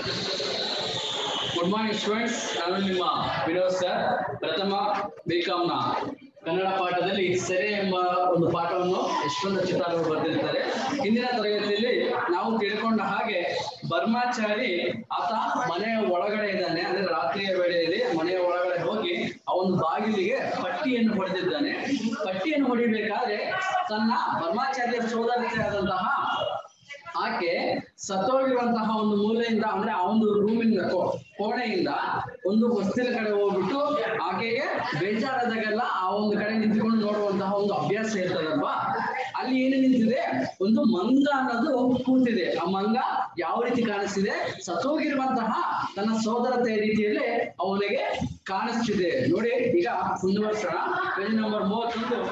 Good morning students. ನಾನು ನಿಮ್ಮ Vinod sir. ಪ್ರಥಮ ಬಿಕಾಂನ ಕನ್ನಡ ಪಾಠದಲ್ಲಿ ಸೆರೆ ಎಂಬ ಒಂದು ಪಾಠವನ್ನು ಯಶವಂತ ಚಿತ್ತಾರವರು ಬರೆದಿರ್ತಾರೆ. ಹಿಂದಿನ ತರಗತಿಯಲ್ಲಿ ನಾವು ತಿಳ್ಕೊಂಡ ಹಾಗೆ ಬರ್ಮಾಚಾರಿ ಆತ ಮನೆಯ ಒಳಗಡೆ ಇದ್ದಾನೆ, ಅಂದ್ರೆ ರಾತ್ರಿಯ ವೇಳೆಯಲ್ಲಿ ಮನೆಯ ಒಳಗಡೆ ಹೋಗಿ ಆ ಒಂದು ಬಾಗಿಲಿಗೆ ಪಟ್ಟಿಯನ್ನು ಹೊಡೆದಿದ್ದಾನೆ. ಪಟ್ಟಿಯನ್ನು ಹೊಡಿಬೇಕಾದ್ರೆ ತನ್ನ ಬರ್ಮಾಚಾರ್ಯ ಸೋದರತೆ ಆದಂತಹ ಆಕೆ ಸತ್ತೋಗಿರುವಂತಹ ಒಂದು ಮೂಲೆಯಿಂದ, ಅಂದ್ರೆ ಆ ಒಂದು ರೂಮಿಂದ ಕೋಣೆಯಿಂದ ಒಂದು ಹೊಸ್ತಿಲ ಕಡೆ ಹೋಗ್ಬಿಟ್ಟು ಆಕೆಗೆ ಬೇಜಾರಾದಾಗೆಲ್ಲ ಆ ಒಂದು ಕಡೆ ನಿಂತ್ಕೊಂಡು ನೋಡುವಂತಹ ಒಂದು ಅಭ್ಯಾಸ ಇರ್ತದಲ್ವಾ. ಅಲ್ಲಿ ಏನು ನಿಂತಿದೆ, ಒಂದು ಮಂಗ ಅನ್ನೋದು ಕೂತಿದೆ. ಆ ಮಂಗ ಯಾವ ರೀತಿ ಕಾಣಿಸ್ತಿದೆ, ಸತ್ತೋಗಿರುವಂತಹ ತನ್ನ ಸೋದರತೆಯ ರೀತಿಯಲ್ಲಿ ಅವನಿಗೆ ಕಾಣಿಸ್ತಿದೆ. ನೋಡಿ, ಈಗ ಮುಂದುವರ್ಸೋಣ. Page number 31.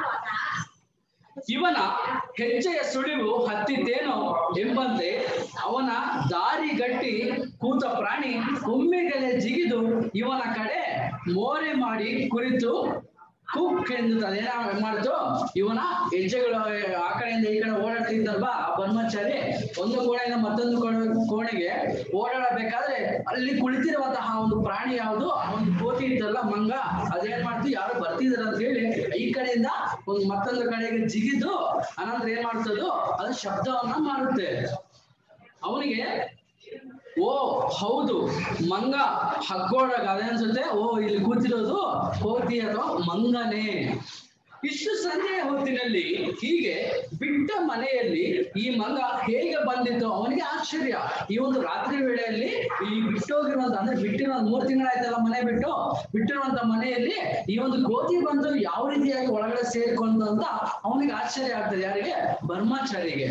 ಇವನ ಹೆಜ್ಜೆಯ ಸುಳಿವು ಹತ್ತಿದ್ದೇನೋ ಎಂಬಂತೆ ಅವನ ದಾರಿಗಟ್ಟಿ ಕೂತ ಪ್ರಾಣಿ ಒಮ್ಮೆಗಲೆ ಜಿಗಿದು ಇವನ ಕಡೆ ಮೋರೆ ಮಾಡಿ ಕುರಿತು ಕುಕ್ ಎಂದು ಅದೇನ ಮಾಡ್ತು, ಇವನ ಹೆಜ್ಜೆಗಳು ಆ ಕಡೆಯಿಂದ ಈ ಕಡೆ ಓಡಾಡ್ತಿದ್ದಲ್ವಾ ಆ ಬ್ರಹ್ಮಚಾರಿ, ಒಂದು ಕೋಣೆಯಿಂದ ಮತ್ತೊಂದು ಕೋಣೆಗೆ ಓಡಾಡಬೇಕಾದ್ರೆ ಅಲ್ಲಿ ಕುಳಿತಿರುವಂತಹ ಒಂದು ಪ್ರಾಣಿ ಯಾವುದು, ಆ ಒಂದು ಕೋತಿ ಇತ್ತಲ್ಲ ಮಂಗ, ಅದೇನ್ ಮಾಡ್ತು, ಯಾರು ಬರ್ತಿದಾರ ಅಂತ ಹೇಳಿ ಈ ಕಡೆಯಿಂದ ಒಂದು ಮತ್ತೊಂದು ಕಡೆಗೆ ಜಿಗಿದು ಅನಂತರ ಏನ್ ಮಾಡ್ತದೋ ಅದು ಶಬ್ದವನ್ನ ಮಾಡುತ್ತೆ. ಅವನಿಗೆ ಓ ಹೌದು ಮಂಗ ಹಗ್ಗೋಡಾಗ ಅದೇ ಅನ್ಸುತ್ತೆ, ಓ ಇಲ್ಲಿ ಕೂತಿರೋದು ಕೋತಿ ಅಥವಾ ಮಂಗನೇ. ಇಷ್ಟು ಸಂಜೆಯ ಹೊತ್ತಿನಲ್ಲಿ ಹೀಗೆ ಬಿಟ್ಟ ಮನೆಯಲ್ಲಿ ಈ ಮಂಗ ಹೇಗೆ ಬಂದಿತ್ತು ಅವನಿಗೆ ಆಶ್ಚರ್ಯ. ಈ ಒಂದು ರಾತ್ರಿ ವೇಳೆಯಲ್ಲಿ ಈ ಬಿಟ್ಟೋಗಿರುವಂತ, ಅಂದ್ರೆ ಬಿಟ್ಟಿರೋ 3 ತಿಂಗಳಾಯ್ತಲ್ಲ ಮನೆ ಬಿಟ್ಟಿರುವಂತ ಮನೆಯಲ್ಲಿ ಈ ಒಂದು ಕೋತಿ ಬಂದು ಯಾವ ರೀತಿಯಾಗಿ ಒಳಗಡೆ ಸೇರ್ಕೊಂತ ಅಂತ ಅವನಿಗೆ ಆಶ್ಚರ್ಯ ಆಗ್ತದೆ. ಯಾರಿಗೆ? ಬ್ರಹ್ಮಚಾರಿಗೆ.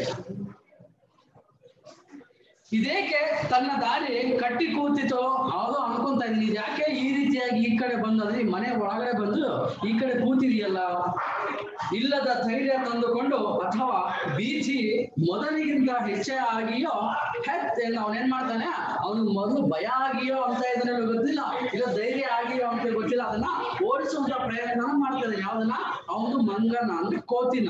ಇದೇಕೆ ತನ್ನ ದಾರಿ ಕಟ್ಟಿ ಕೂತಿತೋ ಅದು ಅನ್ಕೊಂತ ಇದೀನಿ. ಯಾಕೆ ಈ ರೀತಿಯಾಗಿ ಈ ಕಡೆ ಬಂದ್ರೆ ಮನೆ ಒಳಗಡೆ ಬಂದು ಈ ಕಡೆ ಕೂತಿದೆಯಲ್ಲ, ಇಲ್ಲದ ಧೈರ್ಯ ತಂದುಕೊಂಡು ಅಥವಾ ಭೀತಿ ಮೊದಲಿಗಿಂತ ಹೆಚ್ಚಾಗಿಯೋ ಎಂದು ಅವನೇನ್ ಮಾಡ್ತಾನೆ, ಅವನು ಮೊದಲು ಭಯ ಆಗಿಯೋ ಅಂತ ಇದನ್ನ ಗೊತ್ತಿಲ್ಲ, ಇಲ್ಲ ಧೈರ್ಯ ಆಗಿಯೋ ಅಂತ ಗೊತ್ತಿಲ್ಲ, ಅದನ್ನ ಓಡಿಸುವಂತ ಪ್ರಯತ್ನ ಮಾಡ್ತಾನೆ. ಯಾವ್ದನ್ನ? ಅವನು ಮಂಗನ, ಅಂದ್ರೆ ಕೋತಿನ.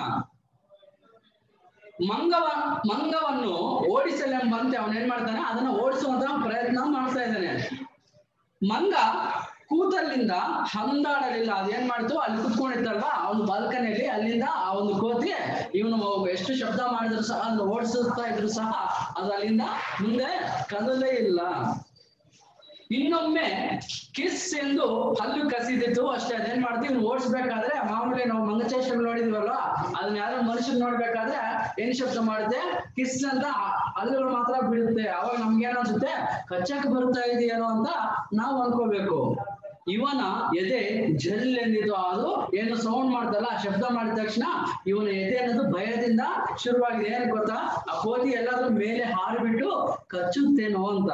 ಮಂಗವನ್ನು ಓಡಿಸಲೆಂಬಂತೆ ಅವನೇನ್ ಮಾಡ್ತಾನೆ, ಅದನ್ನ ಓಡಿಸುವಂತ ಪ್ರಯತ್ನ ಮಾಡ್ತಾ ಇದ್ದಾನೆ. ಮಂಗ ಕೂತಲ್ಲಿಂದ ಹಂದಾಡಲಿಲ್ಲ. ಅದೇನ್ ಮಾಡ್ತು, ಅಲ್ಲಿ ಕುತ್ಕೊಂಡಿತ್ತಲ್ವಾ ಆ ಒಂದು ಬಾಲ್ಕನಿಯಲ್ಲಿ, ಅಲ್ಲಿಂದ ಆ ಒಂದು ಕೋತಿ ಇವನು ಎಷ್ಟು ಶಬ್ದ ಮಾಡಿದ್ರು ಸಹ, ಅದನ್ನ ಓಡಿಸುತ್ತಾ ಇದ್ರು ಸಹ ಅದು ಅಲ್ಲಿಂದ ಮುಂದೆ ಕದಲೇ ಇಲ್ಲ. ಇನ್ನೊಮ್ಮೆ ಕಿಸ್ ಎಂದು ಹಲ್ಲು ಕಸಿದಿತ್ತು ಅಷ್ಟೇ. ಅದೇನ್ ಮಾಡ್ತೀವಿ, ಇವ್ನು ಓಡಿಸ್ಬೇಕಾದ್ರೆ ಮಾಮೂಲಿ ನಾವು ಮಂಗಚೇಷ್ಟೆಗಳು ನೋಡಿದೀವಲ್ಲ, ಅದನ್ನ ಯಾರು ಮನುಷ್ಯನ್ ನೋಡ್ಬೇಕಾದ್ರೆ ಏನ್ ಶಬ್ದ ಮಾಡುತ್ತೆ, ಕಿಸ್ ಅಂತ ಹಲ್ಲುಗಳು ಮಾತ್ರ ಬೀಳುತ್ತೆ. ಅವಾಗ ನಮ್ಗೇನು ಅನ್ಸುತ್ತೆ, ಕಚ್ಚಕ್ ಬರ್ತಾ ಇದೆಯೇನೋ ಅಂತ ನಾವು ಅನ್ಕೋಬೇಕು. ಇವನ ಎದೆ ಜಲ್ ಎಂದಿತು. ಅದು ಏನು ಸೌಂಡ್ ಮಾಡ್ತಲ್ಲ, ಆ ಶಬ್ದ ಮಾಡಿದ ತಕ್ಷಣ ಇವನ ಎದೆ ಅನ್ನೋದು ಭಯದಿಂದ ಶುರುವಾಗಿದೆ. ಏನ್ ಗೊತ್ತಾ, ಆ ಕೋತಿ ಎಲ್ಲಾದ್ರೂ ಮೇಲೆ ಹಾರಿಬಿಟ್ಟು ಕಚ್ಚುತ್ತೇನೋ ಅಂತ.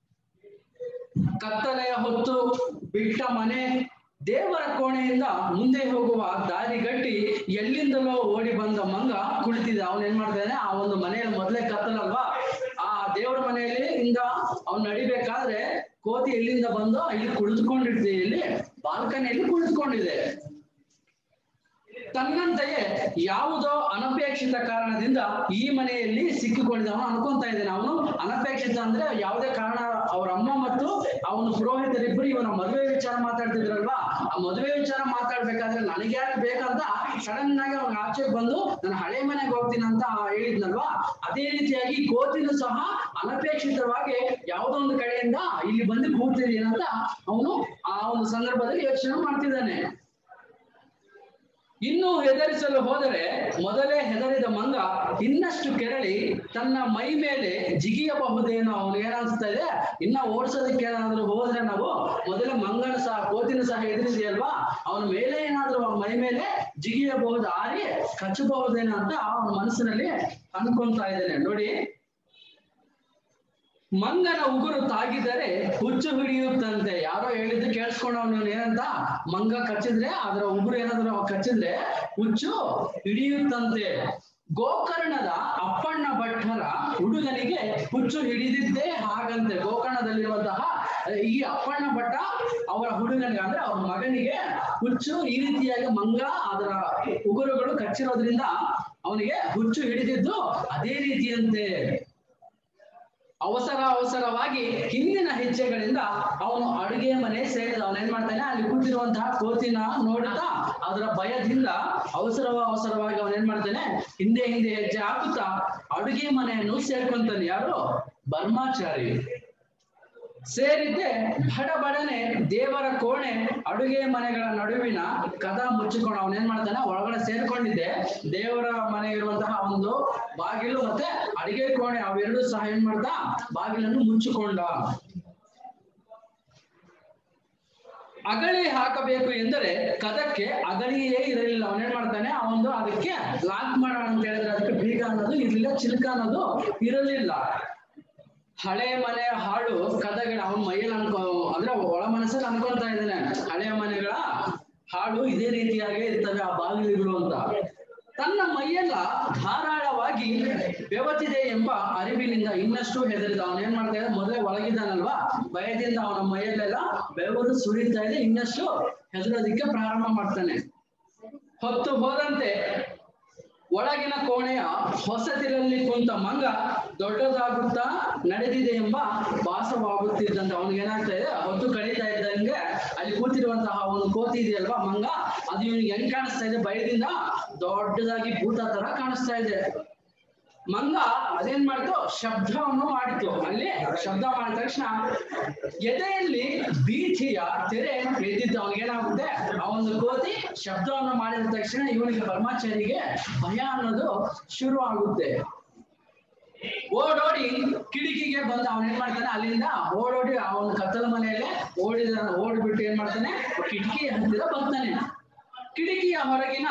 ಕತ್ತಲೆಯ ಹೊತ್ತು ಬಿಟ್ಟ ಮನೆ, ದೇವರ ಕೋಣೆಯಿಂದ ಮುಂದೆ ಹೋಗುವ ದಾರಿಗಟ್ಟಿ ಎಲ್ಲಿಂದಲೋ ಓಡಿ ಬಂದ ಮಂಗ ಕುಳಿತಿದ್ದ. ಅವನ್ ಏನ್ ಮಾಡ್ತಾನೆ, ಆ ಒಂದು ಮನೆಯಲ್ಲಿ ಮೊದಲೇ ಕತ್ತಲಲ್ವಾ, ಆ ದೇವರ ಮನೆಯಲ್ಲಿ ಇಂದ ಅವ್ನು ನಡಿಬೇಕಾದ್ರೆ ಕೋತಿ ಎಲ್ಲಿಂದ ಬಂದು ಇಲ್ಲಿ ಕುಳಿತುಕೊಂಡಿರ್ತೀವಿ, ಇಲ್ಲಿ ಬಾಲ್ಕನಿಯಲ್ಲಿ ಕುಳಿತುಕೊಂಡಿದೆ. ತನ್ನಂತೆಯೇ ಯಾವುದೋ ಅನಪೇಕ್ಷಿತ ಕಾರಣದಿಂದ ಈ ಮನೆಯಲ್ಲಿ ಸಿಕ್ಕಿಕೊಂಡಿದ್ದ. ಅವನು ಅನ್ಕೊಂತ ಇದ್ದಾನೆ, ಅವನು ಅನಪೇಕ್ಷಿತ ಅಂದ್ರೆ ಯಾವುದೇ ಕಾರಣ, ಅವ್ರ ಅಮ್ಮ ಮತ್ತು ಅವನು ಪುರೋಹಿತರಿಬ್ಬರು ಇವನ ಮದುವೆ ವಿಚಾರ ಮಾತಾಡ್ತಿದ್ರಲ್ವಾ, ಆ ಮದುವೆ ವಿಚಾರ ಮಾತಾಡ್ಬೇಕಾದ್ರೆ ನನಗೆ ಯಾರು ಬೇಕಂತ ಸಡನ್ ಆಗಿ ಅವ್ನ ಆಚೆಗೆ ಬಂದು ನಾನು ಹಳೆ ಮನೆಗೆ ಹೋಗ್ತೀನಿ ಅಂತ ಹೇಳಿದ್ನಲ್ವಾ, ಅದೇ ರೀತಿಯಾಗಿ ಕೋತಿನೂ ಸಹ ಅನಪೇಕ್ಷಿತವಾಗಿ ಯಾವುದೋ ಒಂದು ಕಡೆಯಿಂದ ಇಲ್ಲಿ ಬಂದು ಕೂತಿದೆಯಂತ ಅವನು ಆ ಒಂದು ಸಂದರ್ಭದಲ್ಲಿ ಯೋಚನೆ ಮಾಡ್ತಿದ್ದಾನೆ. ಇನ್ನು ಹೆದರಿಸಲು ಹೋದರೆ ಮೊದಲೇ ಹೆದರಿದ ಮಂಗ ಇನ್ನಷ್ಟು ಕೆರಳಿ ತನ್ನ ಮೈ ಮೇಲೆ ಜಿಗಿಯಬಹುದೇನೋ. ಅವನು ಏನಿಸ್ತಾ ಇದೆ, ಇನ್ನ ಓಡಿಸೋದಕ್ಕೆ ಏನಾದ್ರು ಹೋದ್ರೆ ನಾವು ಮೊದಲೇ ಮಂಗನ ಸಹ ಕೋತಿನ ಸಹ ಎದುರಿದೆಯಲ್ವಾ, ಅವನ ಮೇಲೆ ಏನಾದ್ರು ಮೈ ಮೇಲೆ ಜಿಗಿಯಬಹುದು, ಆರಿ ಕಚ್ಚಬಹುದೇನೋ ಅಂತ ಅವನ ಮನಸ್ಸಿನಲ್ಲಿ ಅನ್ಕೊಂತ ಇದ್ದೇನೆ. ನೋಡಿ, ಮಂಗನ ಉಗುರು ತಾಗಿದರೆ ಹುಚ್ಚು ಹಿಡಿಯುತ್ತಂತೆ. ಯಾರೋ ಹೇಳಿದ್ದು ಕೇಳಿಸ್ಕೊಂಡು ಅವನು ಏನಂತ, ಮಂಗ ಕಚ್ಚಿದ್ರೆ ಅದರ ಉಗುರು ಏನಾದ್ರು ಕಚ್ಚಿದ್ರೆ ಹುಚ್ಚು ಹಿಡಿಯುತ್ತಂತೆ. ಗೋಕರ್ಣದ ಅಪ್ಪಣ್ಣ ಭಟ್ಟರ ಹುಡುಗನಿಗೆ ಹುಚ್ಚು ಹಿಡಿದಿದ್ದೇ ಹಾಗಂತೆ. ಗೋಕರ್ಣದಲ್ಲಿರುವಂತಹ ಈ ಅಪ್ಪಣ್ಣ ಭಟ್ಟ ಅವರ ಹುಡುಗನಿಗೆ, ಅಂದ್ರೆ ಅವ್ರ ಮಗನಿಗೆ ಹುಚ್ಚು ಈ ರೀತಿಯಾಗಿ ಮಂಗ ಅದರ ಉಗುರುಗಳು ಕಚ್ಚಿರೋದ್ರಿಂದ ಅವನಿಗೆ ಹುಚ್ಚು ಹಿಡಿದಿದ್ದು ಅದೇ ರೀತಿಯಂತೆ. ಅವಸರವಾಗಿ ಹಿಂದಿನ ಹೆಜ್ಜೆಗಳಿಂದ ಅವನು ಅಡುಗೆ ಮನೆ ಸೇರಿದ. ಅವನೇನ್ ಮಾಡ್ತಾನೆ, ಅಲ್ಲಿ ಕೂತಿರುವಂತಹ ಕೋತಿನ ನೋಡುತ್ತಾ ಅದರ ಭಯದಿಂದ ಅವಸರವಾಗಿ ಅವನೇನ್ ಮಾಡ್ತಾನೆ, ಹಿಂದೆ ಹೆಜ್ಜೆ ಹಾಕುತ್ತಾ ಅಡುಗೆ ಮನೆಯನ್ನು ಸೇರ್ಕೊಂತಾನೆ. ಯಾರು? ಬರ್ಮಾಚಾರಿ. ಸೇರಿದ್ದೆ ಬಡನೆ ದೇವರ ಕೋಣೆ ಅಡುಗೆ ಮನೆಗಳ ನಡುವಿನ ಕದ ಮುಚ್ಚಿಕೊಂಡು ಅವನೇನ್ ಮಾಡ್ತಾನೆ, ಒಳಗಡೆ ಸೇರ್ಕೊಂಡಿದ್ದೆ ದೇವರ ಮನೆ ಇರುವಂತಹ ಒಂದು ಬಾಗಿಲು ಮತ್ತೆ ಅಡುಗೆ ಕೋಣೆ ಅವೆರಡು ಸಹ ಏನ್ ಮಾಡ್ದ, ಬಾಗಿಲನ್ನು ಮುಚ್ಚಿಕೊಂಡ. ಅಗಳಿ ಹಾಕಬೇಕು ಎಂದರೆ ಕದಕ್ಕೆ ಅಗಳಿಯೇ ಇರಲಿಲ್ಲ. ಅವನೇನ್ ಮಾಡ್ತಾನೆ, ಅವನು ಅದಕ್ಕೆ ಲಾಕ್ ಮಾಡೋಣ ಅಂತ ಹೇಳಿದ್ರೆ ಅದಕ್ಕೆ ಬೀಗ ಅನ್ನೋದು ಇರಲಿಲ್ಲ, ಚಿಲ್ಕ ಅನ್ನೋದು ಇರಲಿಲ್ಲ. ಹಳೆ ಮನೆ ಹಾಳು ಕದಗಳ ಅವನ ಮೈಯಲ್ಲಿ ಅಂದ್ರೆ ಒಳ ಮನಸ್ಸಲ್ಲಿ ಅನ್ಕೊಂತಾ ಇದ್ದಾನೆ, ಹಳೆಯ ಮನೆಗಳ ಹಾಳು ಇದೇ ರೀತಿಯಾಗಿ ಇರ್ತವೆ ಆ ಬಾಗಿಲುಗಳು ಅಂತ. ತನ್ನ ಮೈಯೆಲ್ಲ ಧಾರಾಳವಾಗಿ ಬೆವತಿದೆ ಎಂಬ ಅರಿವಿನಿಂದ ಇನ್ನಷ್ಟು ಹೆದರಿದ. ಅವನೇನ್ ಮಾಡ್ತಾ ಇದ್ದ, ಮೊದಲೇ ಒಳಗಿದ್ದಾನಲ್ವಾ, ಭಯದಿಂದ ಅವನ ಮೈಯಲ್ಲೆಲ್ಲ ಬೆವರು ಸುರಿತಾ ಇದೆ, ಇನ್ನಷ್ಟು ಹೆದರೋದಿಕ್ಕೆ ಪ್ರಾರಂಭ ಮಾಡ್ತಾನೆ. ಹೊತ್ತು ಹೋದಂತೆ ಒಳಗಿನ ಕೋಣೆಯ ಹೊಸತಿರಲ್ಲಿ ಕುಂತ ಮಂಗ ದೊಡ್ಡದಾಗುತ್ತಾ ನಡೆದಿದೆ ಎಂಬ ಭಾಸವಾಗುತ್ತಿದ್ದಂತೆ. ಅವನಿಗೇನಾಗ್ತಾ ಇದೆ, ಹೊತ್ತು ಕಳೀತಾ ಇದ್ದಂಗೆ ಅಲ್ಲಿ ಕೂತಿರುವಂತಹ ಒಂದು ಕೋತಿ ಇದೆಯಲ್ವಾ ಮಂಗ, ಅದು ಇವನಿಗೆ ಹೆಂಗ್ ಕಾಣಿಸ್ತಾ ಇದೆ, ಭಯದಿಂದ ದೊಡ್ಡದಾಗಿ ಭೂತ ತರ ಕಾಣಿಸ್ತಾ ಇದೆ. ಮಂಗ ಅದೇನ್ ಮಾಡ್ತು, ಶಬ್ದವನ್ನು ಮಾಡಿತು. ಅಲ್ಲಿ ಶಬ್ದ ಮಾಡಿದ ತಕ್ಷಣ ಎದೆಯಲ್ಲಿ ಭೀತಿಯ ತೆರೆ ಎದ್ದಿತ್ತು. ಅವನಿಗೇನಾಗುತ್ತೆ, ಆ ಒಂದು ಕೋತಿ ಶಬ್ದವನ್ನು ಮಾಡಿದ ತಕ್ಷಣ ಇವನಿಗೆ ಬರ್ಮಾಚಾರಿಗೆ ಭಯ ಅನ್ನೋದು ಶುರು ಆಗುತ್ತೆ. ಓಡೋಡಿ ಕಿಟಕಿಗೆ ಬಂದ ಅವನೇನ್ ಮಾಡ್ತಾನೆ, ಅಲ್ಲಿಂದ ಓಡೋಡಿ ಅವನ ಕತ್ತಲ ಮನೆಯಲ್ಲೇ ಓಡ್ಬಿಟ್ಟು ಏನ್ ಮಾಡ್ತಾನೆ, ಕಿಟಕಿ ಹತ್ತಿರ ಬರ್ತಾನೆ. ಕಿಟಕಿಯ ಹೊರಗಿನ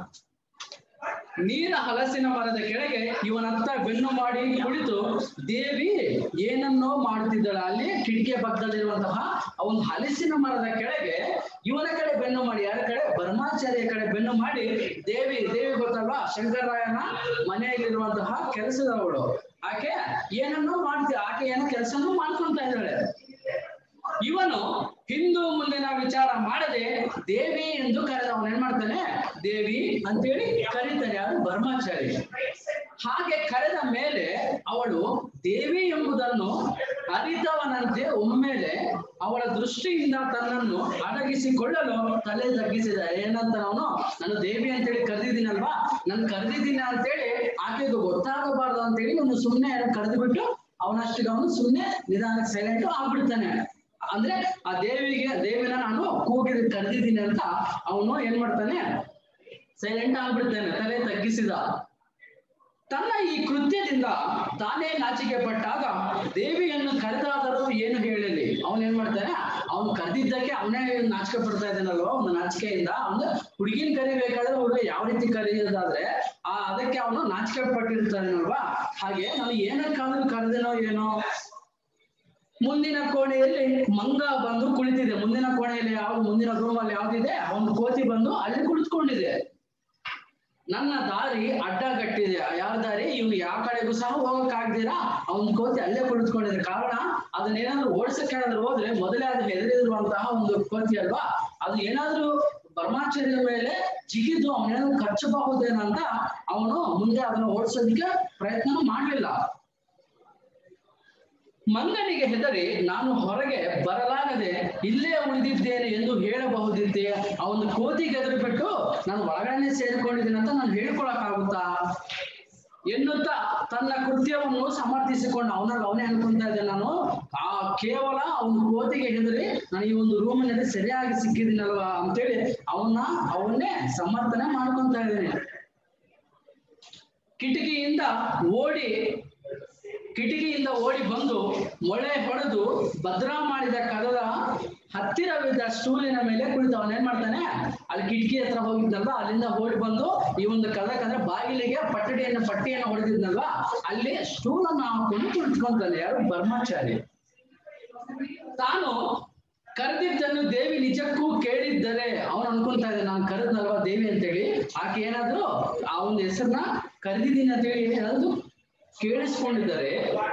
ನೀರ ಹಲಸಿನ ಮರದ ಕೆಳಗೆ ಇವನತ್ತ ಬೆನ್ನು ಮಾಡಿ ಕುಳಿತು ದೇವಿ ಏನನ್ನೋ ಮಾಡುತ್ತಿದ್ದಳ. ಅಲ್ಲಿ ಕಿಟಕಿಯ ಪಕ್ಕದಲ್ಲಿರುವಂತಹ ಒಂದು ಹಲಸಿನ ಮರದ ಕೆಳಗೆ ಇವನ ಕಡೆ ಬೆನ್ನು ಮಾಡಿ, ಯಾರ ಕಡೆ, ಬರ್ಮಾಚಾರ್ಯ ಕಡೆ ಬೆನ್ನು ಮಾಡಿ ದೇವಿ ಗೊತ್ತಲ್ವಾ, ಶಂಕರರಾಯನ ಮನೆಯಲ್ಲಿರುವಂತಹ ಕೆಲಸದವಳು. ಆಕೆ ಏನನ್ನೋ ಮಾಡ್ತೀವಿ, ಆಕೆ ಏನೋ ಕೆಲಸನೂ ಮಾಡ್ಕೊಂತ ಇದ್ದಾಳೆ. ಇವನು ಹಿಂದೂ ಮುಂದಿನ ವಿಚಾರ ಮಾಡದೆ ದೇವಿ ಎಂದು ಕರೆದ. ಅವನು ಏನ್ ಮಾಡ್ತಾನೆ, ದೇವಿ ಅಂತೇಳಿ ಕರೀತಾನೆ. ಯಾರು? ಬರ್ಮಾಚಾರಿ. ಹಾಗೆ ಕರೆದ ಮೇಲೆ ಅವಳು ದೇವಿ ಎಂಬುದನ್ನು ಅರಿತವನಂತೆ ಒಮ್ಮೆಲೆ ಅವಳ ದೃಷ್ಟಿಯಿಂದ ತನ್ನನ್ನು ಅಡಗಿಸಿಕೊಳ್ಳಲು ತಲೆ ತಗ್ಗಿಸಿದ. ಏನಂತ, ಅವನು ನಾನು ದೇವಿ ಅಂತೇಳಿ ಕರೆದಿದ್ದೀನಲ್ವಾ, ನಾನು ಕರೆದಿದ್ದೀನಿ ಅಂತೇಳಿ ಆಕೆಗೆ ಗೊತ್ತಾಗಬಾರ್ದು ಅಂತೇಳಿ ಅವನು ಸುಮ್ಮನೆ ಕರೆದು ಬಿಟ್ಟು ಅವನಷ್ಟಿಗೆ ಅವನು ಸುಮ್ಮನೆ ನಿಧಾನಕ್ಕೆ ಸೈಲೆಂಟ್ ಆಗ್ಬಿಡ್ತಾನೆ. ಅಂದ್ರೆ ಆ ದೇವಿನ ನಾನು ಕೂಗಿ ಕರೆದಿದ್ದೀನಿ ಅಂತ ಅವನು ಏನ್ ಮಾಡ್ತಾನೆ, ಸೈಲೆಂಟ್ ಆಗ್ಬಿಡ್ತಾನೆ, ತಲೆ ತಗ್ಗಿಸಿದ. ತನ್ನ ಈ ಕೃತ್ಯದಿಂದ ತಾನೇ ನಾಚಿಕೆ ಪಟ್ಟಾಗ ದೇವಿಯನ್ನು ಕರೆದಾದರೂ ಏನು ಹೇಳಲಿ. ಅವನೇನ್ ಮಾಡ್ತಾನೆ, ಅವನು ಕರೆದಿದ್ದಕ್ಕೆ ಅವನೇ ನಾಚಿಕೆ ಪಡ್ತಾ ಇದ್ದಾನಲ್ವ, ಒಂದು ನಾಚಿಕೆಯಿಂದ. ಅವನು ಹುಡುಗಿನ ಕರಿಬೇಕಾದ್ರೆ ಹುಡುಗ ಯಾವ ರೀತಿ ಕರೆಯೋದಾದ್ರೆ ಅದಕ್ಕೆ ಅವನು ನಾಚಿಕೆ ಪಟ್ಟಿರ್ತಾನಲ್ವಾ, ಹಾಗೆ ನಾನು ಏನಕ್ಕಾದ್ರೂ ಕರೆದೇನೋ ಏನೋ. ಮುಂದಿನ ಕೋಣೆಯಲ್ಲಿ ಮಂಗ ಬಂದು ಕುಳಿತಿದೆ. ಮುಂದಿನ ಕೋಣೆಯಲ್ಲಿ ಮುಂದಿನ ರೂಮಲ್ಲಿ ಯಾವ್ದಿದೆ, ಒಂದು ಕೋತಿ ಬಂದು ಅಲ್ಲಿ ಕುಳಿತುಕೊಂಡಿದೆ. ನನ್ನ ದಾರಿ ಅಡ್ಡಗಟ್ಟಿದೆ. ಯಾವ ದಾರಿ, ಇವನು ಯಾವ ಕಡೆಗೂ ಸಹ ಹೋಗಕ್ಕಾಗ್ದಿರಾ ಅವನ್ ಕೋತಿ ಅಲ್ಲೇ ಕುಳಿತುಕೊಂಡಿದೆ. ಕಾರಣ ಅದನ್ನೇನಾದ್ರೂ ಓಡಿಸಕ್ಕಾದ್ರೂ ಹೋದ್ರೆ, ಮೊದಲೇ ಅದು ಹೆದರಿರುವಂತಹ ಒಂದು ಕೋತಿ ಅಲ್ವಾ, ಅದು ಏನಾದ್ರೂ ಬರ್ಮಾಚಾರ್ಯ ಮೇಲೆ ಜಿಗಿದು ಅವನೇನಾದ್ರು ಕಚ್ಚಬಹುದೇನಂತ ಅವನು ಮುಂದೆ ಅದನ್ನು ಓಡಿಸೋದಿಕ್ಕೆ ಪ್ರಯತ್ನ ಮಾಡ್ಲಿಲ್ಲ. ಮಂಗನಿಗೆ ಹೆದರಿ ನಾನು ಹೊರಗೆ ಬರಲಾಗದೆ ಇಲ್ಲೇ ಉಳಿದಿದ್ದೇನೆ ಎಂದು ಹೇಳಬಹುದಿದ್ದೆ. ಅವನು ಕೋತಿಗೆ ಹೆದರಿ ಬಿಟ್ಟು ನಾನು ಒಳಗಡೆ ಸೇರಿಕೊಂಡಿದ್ದೀನಿ ಅಂತ ನಾನು ಹೇಳ್ಕೊಳಕ್ಕಾಗುತ್ತಾ ಎನ್ನುತ್ತಾ ತನ್ನ ಕೃತ್ಯವನ್ನು ಸಮರ್ಥಿಸಿಕೊಂಡು ಅವನೇ ಅನ್ಕೊಂತಾ ಇದ್ದೆ, ನಾನು ಕೇವಲ ಅವನು ಕೋತಿಗೆ ಹೆದರಿ ನಾನು ಈ ಒಂದು ರೂಮಿನಲ್ಲಿ ಸರಿಯಾಗಿ ಸಿಕ್ಕಿದ್ದೀನಲ್ವಾ ಅಂತೇಳಿ ಅವನ್ನೇ ಸಮರ್ಥನೆ ಮಾಡ್ಕೊಂತ ಇದ್ದೇನೆ. ಕಿಟಕಿಯಿಂದ ಓಡಿ ಬಂದು ಮೊಳೆ ಹೊಡೆದು ಭದ್ರಾ ಮಾಡಿದ ಕದದ ಹತ್ತಿರವಿದ್ದ ಸ್ಟೂಲಿನ ಮೇಲೆ ಕುಳಿತು ಅವನೇನ್ ಮಾಡ್ತಾನೆ, ಅಲ್ಲಿ ಕಿಟಕಿ ಹತ್ರ ಹೋಗಿದ್ದಲ್ವಾ, ಅಲ್ಲಿಂದ ಓಡಿ ಬಂದು ಈ ಒಂದು ಕದಕಂದ್ರೆ ಬಾಗಿಲಿಗೆ ಪಟ್ಟಿಯನ್ನು ಹೊಡೆದಿದ್ನಲ್ವಾ, ಅಲ್ಲಿ ಸ್ಟೂಲನ್ನು ಹಾಕೊಂಡು ಕುಳಿತುಕೊಂತಾನೆ. ಯಾರು? ಬರ್ಮಾಚಾರಿ. ತಾನು ಕರೆದಿದ್ದನ್ನು ದೇವಿ ನಿಜಕ್ಕೂ ಕೇಳಿದ್ದರೆ ಅವನು ಅನ್ಕೊಂತಾ ಇದ್ದ, ನಾನು ಕರೆದ್ನಲ್ವಾ ದೇವಿ ಅಂತೇಳಿ, ಆಕೆ ಏನಾದ್ರು ಆ ಒಂದು ಹೆಸರನ್ನ ಕರೆದಿದ್ದೀನಿ ಅಂತೇಳಿ ಏನಾದ್ರು ಕೇಳಿಸ್ಕೊಂಡಿದ್ದಾರೆ.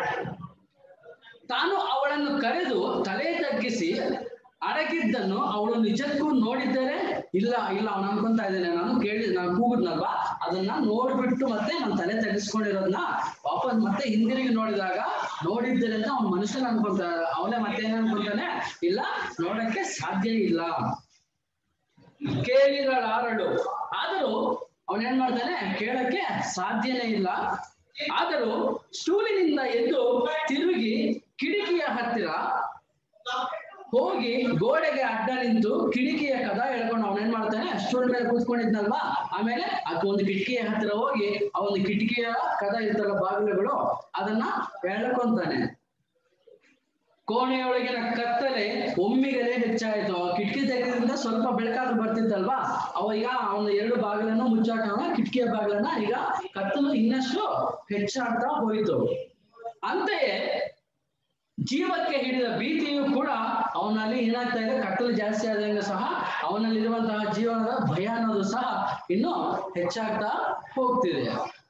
ತಾನು ಅವಳನ್ನು ಕರೆದು ತಲೆ ತಗ್ಗಿಸಿ ಅಡಗಿದ್ದನ್ನು ಅವಳು ನಿಜಕ್ಕೂ ನೋಡಿದ್ದರೆ, ಇಲ್ಲ ಅವನು ಅನ್ಕೊಂತಾ ಇದ್ದೇನೆ, ನಾನು ಕೂಗುದ್ನಲ್ವಾ ಅದನ್ನ ನೋಡ್ಬಿಟ್ಟು ಮತ್ತೆ ನಾನು ತಲೆ ತಗ್ಗಿಸ್ಕೊಂಡಿರೋದನ್ನ ವಾಪಸ್ ಮತ್ತೆ ಹಿಂದಿರುಗಿ ನೋಡಿದಾಗ ನೋಡಿದ್ದರೆ ಅಂತ ಅವ್ನ ಮನುಷ್ಯನ ಅನ್ಕೊಂತ, ಅವನೇ ಮತ್ತೇನ ಅನ್ಕೊಂತಾನೆ, ಇಲ್ಲ ನೋಡಕ್ಕೆ ಸಾಧ್ಯ ಇಲ್ಲ. ಕೇಳಿರಲಾರಳು, ಆದರೂ ಅವನೇನ್ ಮಾಡ್ತಾನೆ, ಕೇಳಕ್ಕೆ ಸಾಧ್ಯನೇ ಇಲ್ಲ. ಆದರೂ ಸ್ಟೂಲಿನಿಂದ ಎದ್ದು ತಿರುಗಿ ಕಿಟಕಿಯ ಹತ್ತಿರ ಹೋಗಿ ಗೋಡೆಗೆ ಅಡ್ಡ ನಿಂತು ಕಿಟಕಿಯ ಕದ ಎಳ್ಕೊಂಡು ಅವನೇನ್ ಮಾಡ್ತಾನೆ, ಸ್ಟೂಲ್ ಮೇಲೆ ಕೂತ್ಕೊಂಡಿದ್ನಲ್ವಾ, ಆಮೇಲೆ ಒಂದು ಕಿಟಕಿಯ ಹತ್ತಿರ ಹೋಗಿ ಆ ಒಂದು ಕಿಟಕಿಯ ಕದ ಇರ್ತಲ್ಲ ಬಾಗಿಲುಗಳು, ಅದನ್ನ ಎಳ್ಕೊಂತಾನೆ. ಕೋಣೆಯೊಳಗಿನ ಕತ್ತಲೆ ಒಮ್ಮಿಗಲೇ ಹೆಚ್ಚಾಯಿತು. ಕಿಟಕಿ ತೆಗೆದ್ರಿಂದ ಸ್ವಲ್ಪ ಬೆಳಕಾದ್ರೂ ಬರ್ತಿತ್ತಲ್ವಾ, ಈಗ ಅವನ 2 ಬಾಗಿಲನ್ನು ಮುಚ್ಚಾಕವ, ಕಿಟಕಿಯ ಬಾಗಿಲನ್ನ ಈಗ ಕತ್ತಲು ಇನ್ನಷ್ಟು ಹೆಚ್ಚಾಗ್ತಾ ಹೋಯಿತು. ಅಂತೆಯೇ ಜೀವಕ್ಕೆ ಹಿಡಿದ ಭೀತಿಯು ಕೂಡ ಅವನಲ್ಲಿ ಏನಾಗ್ತಾ ಇದೆ, ಕತ್ತಲು ಜಾಸ್ತಿ ಆದಂಗೆ ಸಹ ಅವನಲ್ಲಿರುವಂತಹ ಜೀವನದ ಭಯ ಅನ್ನೋದು ಸಹ ಇನ್ನು ಹೆಚ್ಚಾಗ್ತಾ ಹೋಗ್ತಿದೆ.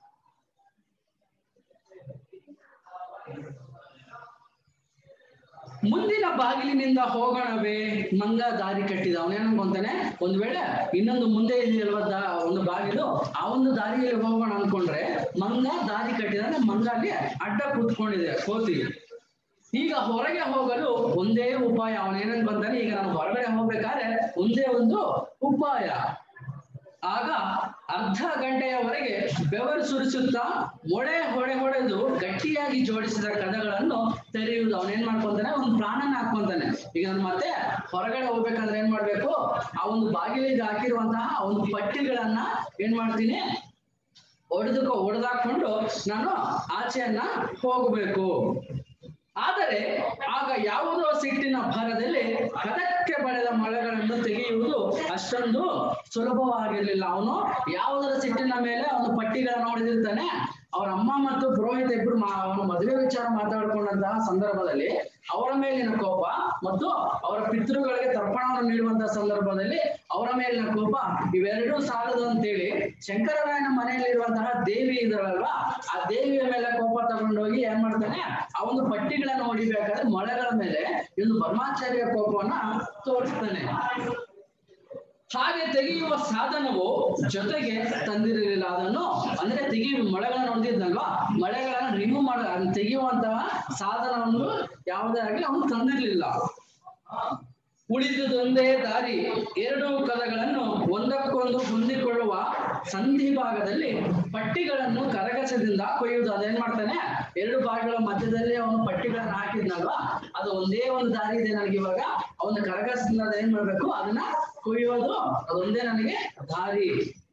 ಮುಂದಿನ ಬಾಗಿಲಿನಿಂದ ಹೋಗೋಣವೇ, ಮಂಗ ದಾರಿ ಕಟ್ಟಿದ. ಅವನೇನಂತಾನೆ, ಒಂದ್ ವೇಳೆ ಇನ್ನೊಂದು ಮುಂದೆ ಇದೆಯಲ್ವ ಒಂದು ಬಾಗಿಲು, ಆ ಒಂದು ದಾರಿಯಲ್ಲಿ ಹೋಗೋಣ ಅನ್ಕೊಂಡ್ರೆ ಮಂಗ ದಾರಿ ಕಟ್ಟಿದ, ಮಂಗ ಅಲ್ಲಿ ಅಡ್ಡ ಕೂತ್ಕೊಂಡಿದೆ ಕೋತಿ. ಈಗ ಹೊರಗೆ ಹೋಗಲು ಒಂದೇ ಉಪಾಯ. ಅವನೇನಂತ ಬಂದಾನೆ, ಈಗ ನಾನು ಹೊರಗಡೆ ಹೋಗ್ಬೇಕಾದ್ರೆ ಒಂದೇ ಒಂದು ಉಪಾಯ. ಆಗ ಅರ್ಧ ಗಂಟೆಯವರೆಗೆ ಬೆವರು ಸುರಿಸುತ್ತಾ ಹೊಡೆದು ಗಟ್ಟಿಯಾಗಿ ಜೋಡಿಸಿದ ಕದಗಳನ್ನು ತೆರೆಯುವುದು. ಅವನೇನ್ ಮಾಡ್ಕೊಂತಾನೆ, ಒಂದು ಪ್ಲಾನನ್ನ ಹಾಕೊಂತಾನೆ. ಈಗ ನಾನು ಮತ್ತೆ ಹೊರಗಡೆ ಹೋಗ್ಬೇಕಂದ್ರೆ ಏನ್ ಮಾಡ್ಬೇಕು, ಆ ಒಂದು ಬಾಗಿಲಿಗೆ ಹಾಕಿರುವಂತಹ ಆ ಒಂದು ಪಟ್ಟಿಗಳನ್ನ ಏನ್ ಮಾಡ್ತೀನಿ, ಹೊಡೆದಾಕೊಂಡು ನಾನು ಆಚೆಯನ್ನ ಹೋಗಬೇಕು. ಆದರೆ ಆಗ ಯಾವುದೋ ಸಿಟ್ಟಿನ ಭರದಲ್ಲಿ ಕದಕ್ಕೆ ಬಳೆದ ಮೊಳೆಗಳನ್ನು ತೆಗೆಯುವುದು ಅಷ್ಟೊಂದು ಸುಲಭವಾಗಿರ್ಲಿಲ್ಲ. ಅವನು ಯಾವುದರ ಸಿಟ್ಟಿನ ಮೇಲೆ ಅವನು ಪಟ್ಟಿಗಳನ್ನು ಹೊಡೆದಿರ್ತಾನೆ. ಅವರ ಅಮ್ಮ ಮತ್ತು ಪುರೋಹಿತ ಇಬ್ರು ಅವನ ಮದುವೆ ವಿಚಾರ ಮಾತಾಡ್ಕೊಂಡಂತಹ ಸಂದರ್ಭದಲ್ಲಿ ಅವರ ಮೇಲಿನ ಕೋಪ ಮತ್ತು ಅವರ ಪಿತೃಗಳಿಗೆ ತರ್ಪಣವನ್ನು ನೀಡುವಂತಹ ಸಂದರ್ಭದಲ್ಲಿ ಅವರ ಮೇಲಿನ ಕೋಪ ಇವೆರಡೂ ಸಾಲದು ಅಂತೇಳಿ ಶಂಕರರಾಯನ ಮನೆಯಲ್ಲಿರುವಂತಹ ದೇವಿ ಇದ್ರಲ್ವಾ, ಆ ದೇವಿಯ ಮೇಲೆ ಕೋಪ ತಗೊಂಡೋಗಿ ಏನ್ ಮಾಡ್ತಾನೆ, ಆ ಒಂದು ಪಟ್ಟಿಗಳನ್ನು ಹೊಡಿಬೇಕಾದ್ರೆ ಮೊಳೆಗಳ ಮೇಲೆ ಒಂದು ಬ್ರಹ್ಮಚಾರಿಯ ಕೋಪವನ್ನ ತೋರಿಸ್ತಾನೆ. ಹಾಗೆ ತೆಗೆಯುವ ಸಾಧನವು ಜೊತೆಗೆ ತಂದಿರಲಿಲ್ಲ. ಅದನ್ನು ಅಂದ್ರೆ ಮೊಳೆಗಳನ್ನ ಹೊಡೆದಿದ್ನಲ್ವಾ, ಮೊಳೆಗಳನ್ನ ರಿಮೂವ್ ತೆಗೆಯುವಂತಹ ಸಾಧನವನ್ನು ಯಾವುದೇ ಆಗಲಿ ಅವನು ತಂದಿರ್ಲಿಲ್ಲ. ಉಳಿದುದೊಂದೇ ದಾರಿ. 2 ಕದಗಳನ್ನು ಒಂದಕ್ಕೊಂದು ಹೊಂದಿಕೊಳ್ಳುವ ಸಂಧಿ ಭಾಗದಲ್ಲಿ ಪಟ್ಟಿಗಳನ್ನು ಕರಗಸದಿಂದ ಕೊಯ್ಯುವುದು. ಅದೇನ್ ಮಾಡ್ತಾನೆ, 2 ಭಾಗಗಳ ಮಧ್ಯದಲ್ಲಿ ಅವನು ಪಟ್ಟಿಗಳನ್ನು ಹಾಕಿದ್ನಲ್ವಾ, ಅದು ಒಂದೇ ಒಂದು ದಾರಿ ಇದೆ ನನಗೆ. ಇವಾಗ ಅವನ ಕರಗಸದಿಂದ ಏನ್ ಮಾಡ್ಬೇಕು, ಅದನ್ನ ಕೊಯ್ಯೋದು, ಅದೊಂದೇ ನನಗೆ ದಾರಿ.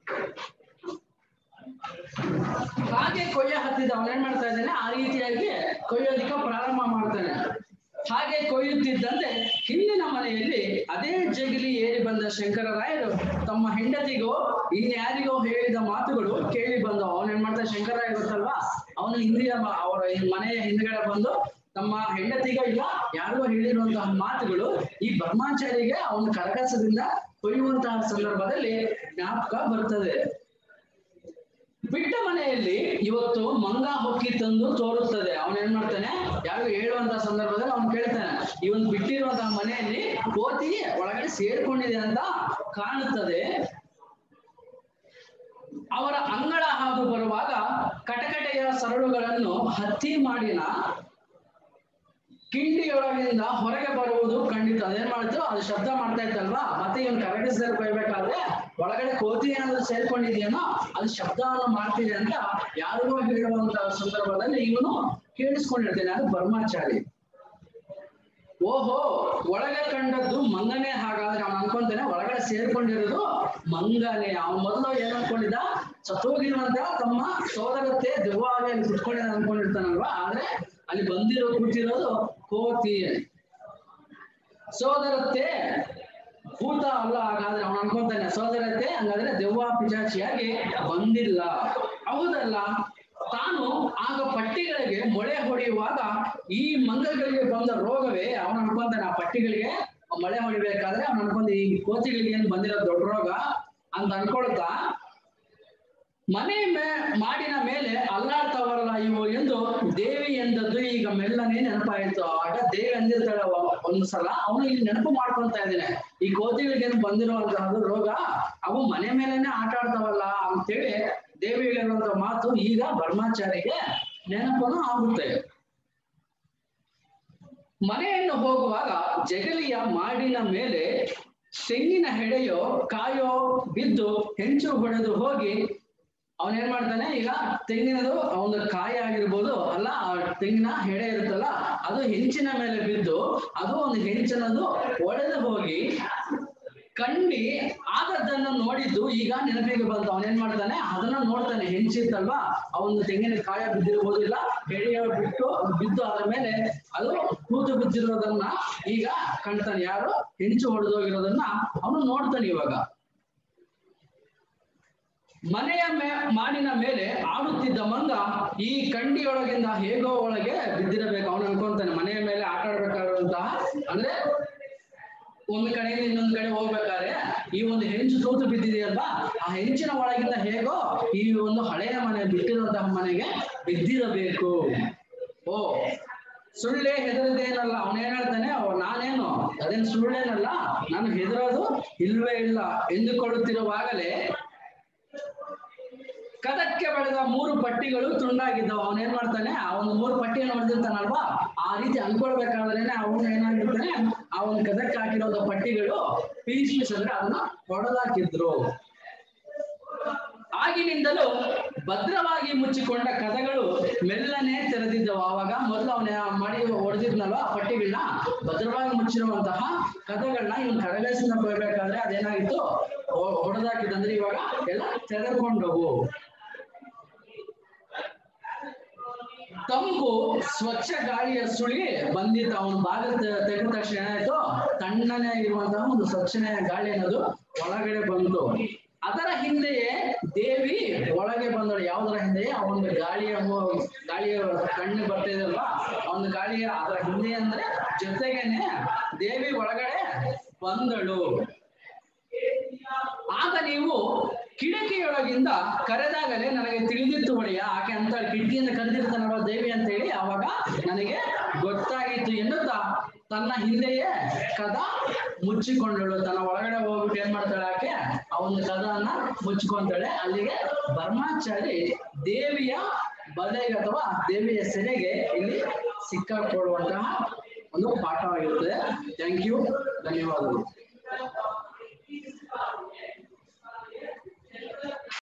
ಹಾಗೆ ಕೊಯ್ಯ ಹತ್ತಿದ ಅವನೇನ್ ಮಾಡ್ತಾ ಇದ್ದಾನೆ, ಆ ರೀತಿಯಾಗಿ ಕೊಯ್ಯೋದಿಕ್ಕೆ ಪ್ರಾರಂಭ ಮಾಡ್ತಾನೆ. ಹಾಗೆ ಕೊಯ್ಯುತ್ತಿದ್ದಂತೆ ಹಿಂದಿನ ಮನೆಯಲ್ಲಿ ಅದೇ ಜಗಲಿ ಏರಿ ಬಂದ ಶಂಕರರಾಯರು ತಮ್ಮ ಹೆಂಡತಿಗೋ ಇನ್ಯಾರಿಗೋ ಹೇಳಿದ ಮಾತುಗಳು ಕೇಳಿ ಬಂದು. ಅವನೇನ್ ಮಾಡ್ತಾನೆ, ಶಂಕರರಾಯ ಗೊತ್ತಲ್ವಾ, ಅವನು ಹಿಂದಿನ ಅವರ ಮನೆಯ ಹಿಂದ್ಗಡೆ ಬಂದು ತಮ್ಮ ಹೆಂಡತಿಗೋ ಇಲ್ಲ ಯಾರಿಗೋ ಹೇಳಿರುವಂತಹ ಮಾತುಗಳು ಈ ಬ್ರಹ್ಮಚಾರಿಗೆ ಅವನ ಕರಗಸದಿಂದ ಕೊಯ್ಯುವಂತಹ ಸಂದರ್ಭದಲ್ಲಿ ಜ್ಞಾಪಕ ಬರ್ತದೆ. ಬಿಟ್ಟ ಮನೆಯಲ್ಲಿ ಇವತ್ತು ಮಂಗ ಹೊಕ್ಕಿ ತಂದು ತೋರುತ್ತದೆ. ಅವನೇನ್ ಮಾಡ್ತಾನೆ, ಯಾರಿಗೂ ಹೇಳುವಂತಹ ಸಂದರ್ಭದಲ್ಲಿ ಅವನು ಕೇಳ್ತಾನೆ, ಈ ಒಂದು ಬಿಟ್ಟಿರುವಂತಹ ಮನೆಯಲ್ಲಿ ಕೋತಿ ಒಳಗಡೆ ಸೇರ್ಕೊಂಡಿದೆ ಅಂತ ಕಾಣುತ್ತದೆ. ಅವರ ಅಂಗಳ ಹಾದು ಬರುವಾಗ ಕಟಕಟೆಯ ಸರಳುಗಳನ್ನು ಹತ್ತಿ ಮಾಡಿನ ಕಿಂಡಿಯೊಳಗಿಂದ ಹೊರಗೆ ಬರುವುದು ಕಂಡಿತು. ಅದೇನ್ ಮಾಡಿತು, ಅದು ಶಬ್ದ ಮಾಡ್ತಾ ಇತ್ತಲ್ವಾ, ಮತ್ತೆ ಇವನು ಕರಗಿಸಿದ ಬಯಬೇಕಾದ್ರೆ ಒಳಗಡೆ ಕೋತಿ ಏನಾದ್ರು ಸೇರ್ಕೊಂಡಿದೆಯೇನೋ ಅದು ಶಬ್ದವನ್ನು ಮಾಡ್ತಿದೆ ಅಂತ ಯಾರಿಗೋ ಹೇಳುವಂತಹ ಸಂದರ್ಭದಲ್ಲಿ ಇವನು ಕೇಳಿಸ್ಕೊಂಡಿರ್ತೇನೆ. ಅದು ಬ್ರಹ್ಮಚಾರಿ. ಓಹೋ, ಒಳಗೆ ಕಂಡದ್ದು ಮಂಗನೇ. ಹಾಗಾದ್ರೆ ಅವನು ಅನ್ಕೊಂತಾನೆ ಒಳಗಡೆ ಸೇರ್ಕೊಂಡಿರೋದು ಮಂಗನೇ. ಅವನು ಮೊದಲು ಏನ್ ಅನ್ಕೊಂಡಿದ್ದ, ಸತ್ತೋಗಿರುವಂತ ತಮ್ಮ ಸೋದರತ್ತೆ ದೆವ್ವಾಗಿ ಅಲ್ಲಿ ಕುತ್ಕೊಂಡಿದ್ದ ಅನ್ಕೊಂಡಿರ್ತಾನಲ್ವಾ, ಆದ್ರೆ ಅಲ್ಲಿ ಕೂತಿರೋದು ಕೋತಿ. ಸೋದರತ್ತೆ ಭೂತ ಅಲ್ಲ. ಹಾಗಾದ್ರೆ ಅವನು ಅನ್ಕೊಂತಾನೆ ಸೋದರತ್ತೆ ಹಂಗಾದ್ರೆ ದೆವ್ವ ಪಿಶಾಚಿಯಾಗಿ ಬಂದಿಲ್ಲ. ಹೌದಲ್ಲ, ತಾನು ಆಗ ಪಟ್ಟಿಗಳಿಗೆ ಮೊಳೆ ಹೊಡೆಯುವಾಗ ಈ ಮಂಗಗಳಿಗೆ ಬಂದ ರೋಗವೇ. ಅವನು ಅನ್ಕೊಂತಾನೆ ಆ ಪಟ್ಟಿಗಳಿಗೆ ಮೊಳೆ ಹೊಡಿಬೇಕಾದ್ರೆ ಅವನು ಅನ್ಕೊಂಡ ಈ ಕೋತಿಗಳಿಗೆ ಏನು ಬಂದಿರೋ ದೊಡ್ಡ ರೋಗ ಅಂತ ಅನ್ಕೊಳ್ತಾ ಮಾಡಿನ ಮೇಲೆ ಅಲ್ಲಾಡ್ತಾವರಲ್ಲ ಇವು ಎಂದು ದೇವಿ ಎಂದದ್ದು ಈಗ ಮೆಲ್ಲನೆ ನೆನಪಾಯಿತು. ಆಗ ದೇವಿ ಅಂದಿರ್ತಾಳೆ ಒಂದು ಸಲ, ಅವನು ಇಲ್ಲಿ ನೆನಪು ಮಾಡ್ಕೊಂತಾ ಇದ್ದೇನೆ, ಈ ಕೋತಿಗಳಿಗೇನು ಬಂದಿರುವಂತಹದ್ದು ರೋಗ, ಅವು ಮನೆ ಮೇಲೆನೆ ಆಟ ಆಡ್ತಾವಲ್ಲ ಅಂತೇಳಿ ದೇವಿ ಹೇಳಿರುವಂತ ಮಾತು ಈಗ ಬ್ರಹ್ಮಚಾರಿಗೆ ನೆನಪನು ಆಗುತ್ತೆ. ಮನೆಯನ್ನು ಹೋಗುವಾಗ ಜಗಲಿಯ ಮಾಡಿನ ಮೇಲೆ ತೆಂಗಿನ ಹೆಡೆಯೋ ಕಾಯೋ ಬಿದ್ದು ಹೆಂಚು ಹೊಡೆದು ಹೋಗಿ ಅವನೇನ್ ಮಾಡ್ತಾನೆ, ಈಗ ತೆಂಗಿನದು ಅವನ ಕಾಯಿ ಆಗಿರ್ಬೋದು, ಅಲ್ಲ ಆ ತೆಂಗಿನ ಹೆಡೆ ಇರುತ್ತಲ್ಲ ಅದು ಹೆಂಚಿನ ಮೇಲೆ ಬಿದ್ದು ಅದು ಒಂದು ಹೆಂಚನದು ಒಡೆದು ಹೋಗಿ ಕಂಡಿ ಆದದ್ದನ್ನು ನೋಡಿದ್ದು ಈಗ ನೆನಪಿಗೆ ಬಂತು. ಅವನೇನ್ ಮಾಡ್ತಾನೆ, ಅದನ್ನ ನೋಡ್ತಾನೆ, ಹೆಂಚಿತ್ತಲ್ವಾ ಅವನು ತೆಂಗಿನ ಕಾಯ ಬಿದ್ದಿರ್ಬೋದಿಲ್ಲ, ಹೆಡೆಯ ಬಿದ್ದು ಅದರ ಮೇಲೆ ಅದು ಕೂತು ಬಿದ್ದಿರೋದನ್ನ ಈಗ ಕಾಣ್ತಾನೆ. ಯಾರು ಹೆಂಚು ಹೊಡೆದೋಗಿರೋದನ್ನ ಅವನು ನೋಡ್ತಾನೆ. ಇವಾಗ ಮನೆಯ ಮಾಡಿನ ಮೇಲೆ ಆಡುತ್ತಿದ್ದ ಮಂಗ ಈ ಕಂಡಿಯೊಳಗಿಂದ ಹೇಗೋ ಒಳಗೆ ಬಿದ್ದಿರಬೇಕು. ಅವನು ಅನ್ಕೊಂತಾನೆ ಮನೆಯ ಮೇಲೆ ಆಟ ಆಡ್ಬೇಕಾದಂತಹ, ಅಂದ್ರೆ ಒಂದು ಕಡೆಯಿಂದ ಇನ್ನೊಂದು ಕಡೆ ಹೋಗ್ಬೇಕಾದ್ರೆ ಈ ಒಂದು ಹೆಂಚು ತೂತು ಬಿದ್ದಿದೆಯಲ್ವಾ, ಆ ಹೆಂಚಿನ ಒಳಗಿಂದ ಹೇಗೋ ಈ ಒಂದು ಹಳೆಯ ಮನೆ ಬಿಟ್ಟಿರುವಂತಹ ಮನೆಗೆ ಬಿದ್ದಿರಬೇಕು. ಓ ಸುಳ್ಳೆ ಹೆದರದೇನಲ್ಲ, ಅವನೇನ್ ಹೇಳ್ತಾನೆ, ನಾನೇನು ಅದೇನು ಸುಳ್ಳೇನಲ್ಲ, ನಾನು ಹೆದರೋದು ಇಲ್ವೇ ಇಲ್ಲ ಎಂದುಕೊಳ್ಳುತ್ತಿರುವಾಗಲೇ ಕದಕ್ಕೆ ಬೆಳೆದ 3 ಪಟ್ಟಿಗಳು ತುಂಡಾಗಿದ್ದವು. ಅವನೇನ್ ಮಾಡ್ತಾನೆ, ಆ ಒಂದು 3 ಪಟ್ಟಿಯನ್ನು ಹೊಡೆದಿರ್ತಾನಲ್ವಾ, ಆ ರೀತಿ ಅನ್ಕೊಳ್ಬೇಕಾದ್ರೇನೆ ಅವನು ಏನಾಗಿರ್ತಾನೆ, ಆ ಒಂದು ಕದಕ್ಕೆ ಹಾಕಿರೋದ ಪಟ್ಟಿಗಳು ಪೀಸ್ ಅಂದ್ರೆ ಅದನ್ನ ಹೊಡೆದಾಕಿದ್ರು. ಆಗಿನಿಂದಲೂ ಭದ್ರವಾಗಿ ಮುಚ್ಚಿಕೊಂಡ ಕದಗಳು ಮೆಲ್ಲನೆ ತೆರೆದಿದ್ದವು. ಆವಾಗ ಮೊದಲು ಅವನ ಮಾಡಿ ಹೊಡೆದಿದ್ನಲ್ವ ಆ ಪಟ್ಟಿಗಳನ್ನ, ಭದ್ರವಾಗಿ ಮುಚ್ಚಿರುವಂತಹ ಕದಗಳನ್ನ ಇವನ್ ಕಡಗಸಿನ ಬರ್ಬೇಕಾದ್ರೆ ಅದೇನಾಗಿತ್ತು, ಹೊಡೆದಾಕಿದಂದ್ರೆ ಇವಾಗ ಎಲ್ಲ ತೆರೆದುಕೊಂಡವು. ತಂಪು ಸ್ವಚ್ಛ ಗಾಳಿಯ ಸುಳಿ ಬಂದಿತ್ತು. ಅವನು ಬಾಗಿಲು ತೆಗೆದ ತಕ್ಷಣ ಏನಾಯ್ತು, ತಣ್ಣನೆ ಇರುವಂತಹ ಒಂದು ಸ್ವಚ್ಛನೆಯ ಗಾಳಿ ಅನ್ನೋದು ಒಳಗಡೆ ಬಂತು. ಅದರ ಹಿಂದೆಯೇ ದೇವಿ ಒಳಗೆ ಬಂದಳು. ಯಾವುದರ ಹಿಂದೆಯೇ, ಆ ಒಂದು ಗಾಳಿಯ ಕಣ್ಣು ಬರ್ತಾ ಇದಲ್ವಾ, ಆ ಒಂದು ಗಾಳಿಯ ಅದರ ಹಿಂದೆ ಅಂದ್ರೆ ಜೊತೆಗೇನೆ ದೇವಿ ಒಳಗಡೆ ಬಂದಳು. ಆಗ ನೀವು ಕಿಟಕಿಯೊಳಗಿಂದ ಕರೆದಾಗಲೇ ನನಗೆ ತಿಳಿದಿತ್ತು ಒಡೆಯ. ಆಕೆ ಅಂತ ಕಿಟಕಿಯಿಂದ ಕರೆದಿರ್ತಾನಲ್ವ ದೇವಿ ಅಂತ ಹೇಳಿ, ಆವಾಗ ನನಗೆ ಗೊತ್ತಾಗಿತ್ತು ಎನ್ನುತ್ತಾ ತನ್ನ ಹಿಂದೆಯೇ ಕದ ಮುಚ್ಚಿಕೊಂಡಳು. ತನ್ನ ಒಳಗಡೆ ಹೋಗ್ಬಿಟ್ಟು ಏನ್ ಮಾಡ್ತಾಳೆ ಆಕೆ, ಆ ಒಂದು ಕದನ ಮುಚ್ಚಿಕೊಂತಾಳೆ. ಅಲ್ಲಿಗೆ ಬ್ರಹ್ಮಚಾರಿ ದೇವಿಯ ಬಲೆಗೆ ಅಥವಾ ದೇವಿಯ ಸೆರೆಗೆ ಇಲ್ಲಿ ಸಿಕ್ಕಾಕೊಳ್ಳುವಂತಹ ಒಂದು ಪಾಠವಾಗಿರುತ್ತದೆ. ಥ್ಯಾಂಕ್ ಯು, ಧನ್ಯವಾದಗಳು.